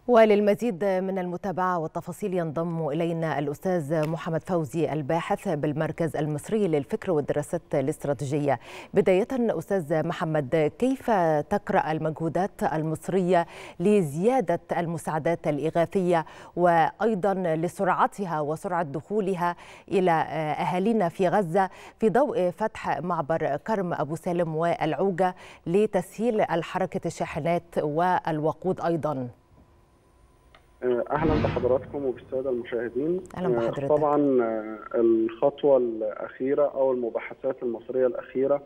وللمزيد من المتابعة والتفاصيل ينضم إلينا الأستاذ محمد فوزي الباحث بالمركز المصري للفكر والدراسات الاستراتيجية. بداية أستاذ محمد، كيف تقرأ المجهودات المصرية لزيادة المساعدات الإغاثية وأيضا لسرعتها وسرعة دخولها إلى أهالينا في غزة في ضوء فتح معبر كرم أبو سالم والعوجة لتسهيل حركة الشاحنات والوقود أيضا؟ أهلا بحضراتكم وبالسادة المشاهدين. أهلا بحضرتك. طبعا الخطوة الأخيرة أو المباحثات المصرية الأخيرة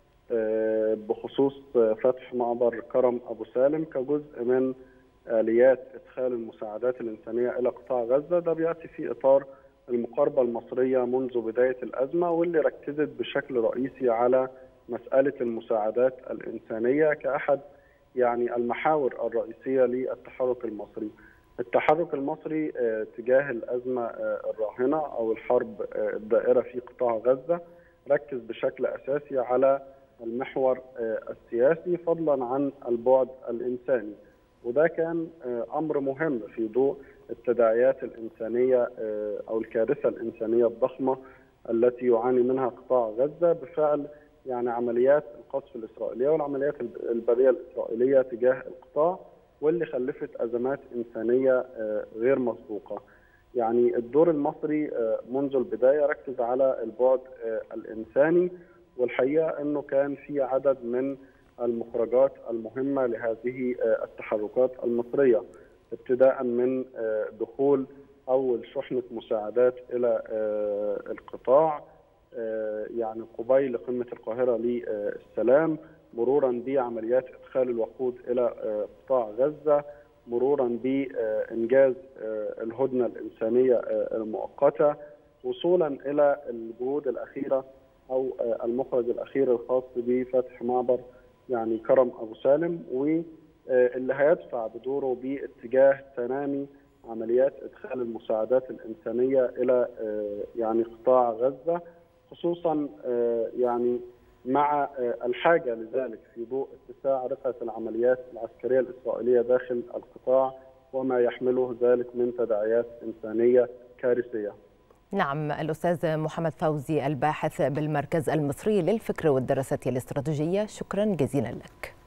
بخصوص فتح معبر كرم أبو سالم كجزء من آليات إدخال المساعدات الإنسانية إلى قطاع غزة، ده بيأتي في إطار المقاربة المصرية منذ بداية الأزمة، واللي ركزت بشكل رئيسي على مسألة المساعدات الإنسانية كأحد المحاور الرئيسية للتحرك المصري. التحرك المصري تجاه الأزمة الراهنة أو الحرب الدائرة في قطاع غزة ركز بشكل أساسي على المحور السياسي فضلا عن البعد الإنساني، وده كان أمر مهم في ضوء التداعيات الإنسانية أو الكارثة الإنسانية الضخمة التي يعاني منها قطاع غزة بفعل عمليات القصف الإسرائيلية والعمليات البرية الإسرائيلية تجاه القطاع، واللي خلفت أزمات إنسانية غير مسبوقة. الدور المصري منذ البداية ركز على البعد الإنساني، والحقيقة أنه كان في عدد من المخرجات المهمة لهذه التحركات المصرية، ابتداء من دخول أول شحنة مساعدات إلى القطاع قبيل قمة القاهرة للسلام، مرورا بعمليات إدخال الوقود إلى قطاع غزة، مرورا بإنجاز الهدنة الإنسانية المؤقتة، وصولا إلى الجهود الأخيرة أو المخرج الأخير الخاص بفتح معبر كرم أبو سالم، واللي هيدفع بدوره باتجاه تنامي عمليات إدخال المساعدات الإنسانية إلى قطاع غزة، خصوصا مع الحاجة لذلك في ضوء اتساع رقعة العمليات العسكرية الإسرائيلية داخل القطاع وما يحمله ذلك من تداعيات إنسانية كارثية. نعم، الأستاذ محمد فوزي الباحث بالمركز المصري للفكر والدراسات الاستراتيجية، شكرا جزيلا لك.